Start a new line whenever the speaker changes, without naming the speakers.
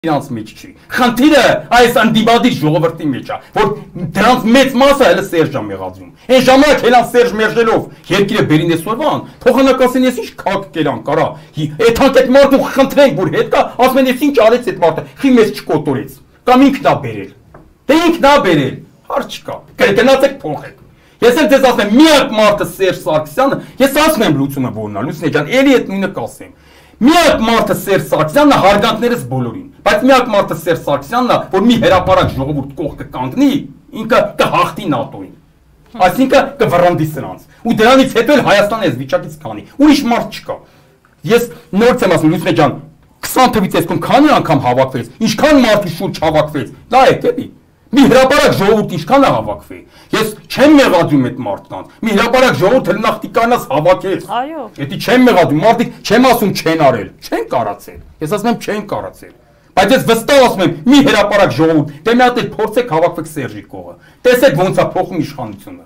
իրանց մեջ չի։ Խնդիրը այս անդիբադիր ժողովրդի մեջ է, որ դրանց մեծ մասը հələ Սերժ է մեղադրում։ Այն ժամանակ հելան Սերժ մերժելով երկիրը բերին այսօրվան, թողանակասին ես ինչ քակ կերան կարա։ Էթանք այդ մարդու խնդրենք, որ հետ կա, ասում են ես ինչ արեց այդ մարդը, խի մեզ չկոտորեց։ Կամ ինքն է բերել։ Դե ինքն է բերել, հարց չկա։ Գնացեք փոխեք։ Ես եմ ձեզ ասեմ, միակ մարդը Սերժ Սարգսյանը, ես ասում եմ լուծումը որն է, Լուսինե ջան, էլի այդ նույնը կասեմ։ Միակ մարդը Սերժ Սարգսյանն է հարգանքներս բոլորին, բայց միակ մարդը Սերժ Սարգսյանն է, որ մի հրապարակ ժողովուրդ կողքը կանգնի, ինքը կհաղթի ՆԱՏՕ-ին։ Այսինքն կվռնդի սրանց։ Ու դրանից հետո էլ Հայաստանը այս վիճակից քանի։ Ուրիշ մարդ չկա։ Ես նորից եմ ասում, Լուսինե ջան, 20 թվից այսքան քանի անգամ հավաքվեց, ինչքան մարդու շուրջ հավաքվեց։ Դա է, էլի։ Մի հրապարակ ժողովուրդ ինչքան է հավաքվի։ Ես չեմ մեղադրում այդ մարդկանց։ Մի հրապարակ ժողովուրդ հնախտի կանաս հավաքեց։ Այո։ Դա չեմ մեղադրում, մարդիկ չեմ ասում չեն արել, չեն կարացել։ Ես ասում եմ չեն կարացել։ Բայց ես վստահ ասում եմ, մի հրապարակ ժողովուրդ, դե մի հատ էլ փորձեք հավաքվեք Սերժի կողը։ Տեսեք ոնց է փոխում իշխանությունը։